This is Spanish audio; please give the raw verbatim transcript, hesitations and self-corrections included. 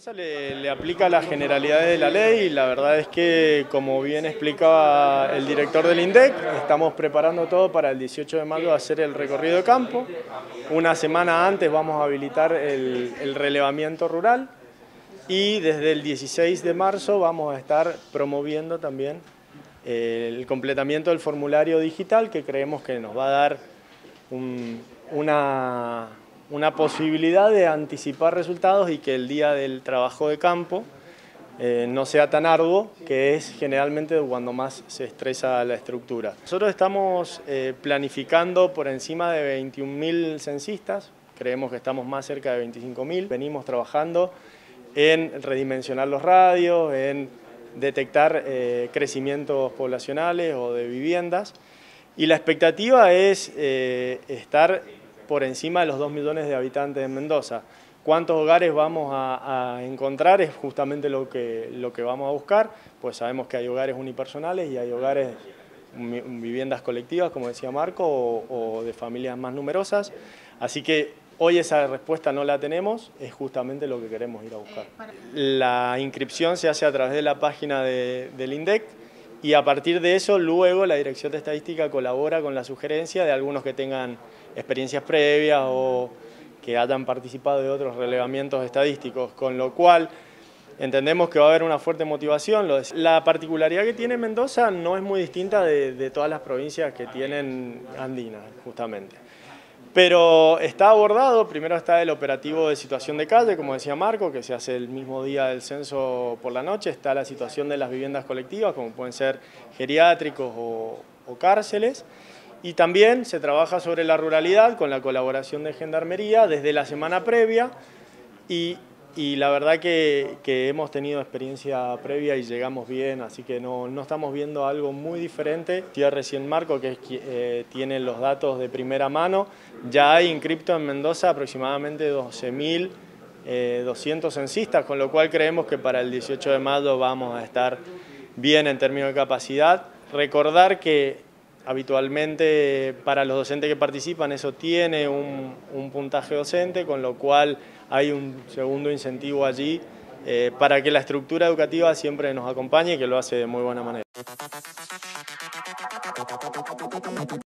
Mendoza le, le aplica las generalidades de la ley y la verdad es que, como bien explicaba el director del INDEC, estamos preparando todo para el dieciocho de mayo hacer el recorrido de campo. Una semana antes vamos a habilitar el, el relevamiento rural y desde el dieciséis de marzo vamos a estar promoviendo también el completamiento del formulario digital, que creemos que nos va a dar un, una... una posibilidad de anticipar resultados y que el día del trabajo de campo eh, no sea tan arduo, que es generalmente cuando más se estresa la estructura. Nosotros estamos eh, planificando por encima de veintiún mil censistas, creemos que estamos más cerca de veinticinco mil. Venimos trabajando en redimensionar los radios, en detectar eh, crecimientos poblacionales o de viviendas, y la expectativa es eh, estar por encima de los dos millones de habitantes en Mendoza. ¿Cuántos hogares vamos a, a encontrar? Es justamente lo que, lo que vamos a buscar, pues sabemos que hay hogares unipersonales y hay hogares, viviendas colectivas, como decía Marco, o, o de familias más numerosas. Así que hoy esa respuesta no la tenemos, es justamente lo que queremos ir a buscar. La inscripción se hace a través de la página de, del INDEC, y a partir de eso, luego la Dirección de Estadística colabora con la sugerencia de algunos que tengan experiencias previas o que hayan participado de otros relevamientos estadísticos, con lo cual entendemos que va a haber una fuerte motivación. La particularidad que tiene Mendoza no es muy distinta de, de todas las provincias que tienen andinas, justamente. Pero está abordado, primero está el operativo de situación de calle, como decía Marco, que se hace el mismo día del censo por la noche. Está la situación de las viviendas colectivas, como pueden ser geriátricos o, o cárceles. Y también se trabaja sobre la ruralidad con la colaboración de Gendarmería desde la semana previa. Y, y la verdad que, que hemos tenido experiencia previa y llegamos bien, así que no, no estamos viendo algo muy diferente. Ya recién Marco, que es, eh, tiene los datos de primera mano, ya hay inscriptos en Mendoza aproximadamente doce mil doscientos censistas, con lo cual creemos que para el dieciocho de mayo vamos a estar bien en términos de capacidad. Recordar que habitualmente para los docentes que participan eso tiene un, un puntaje docente, con lo cual hay un segundo incentivo allí eh, para que la estructura educativa siempre nos acompañe y que lo hace de muy buena manera.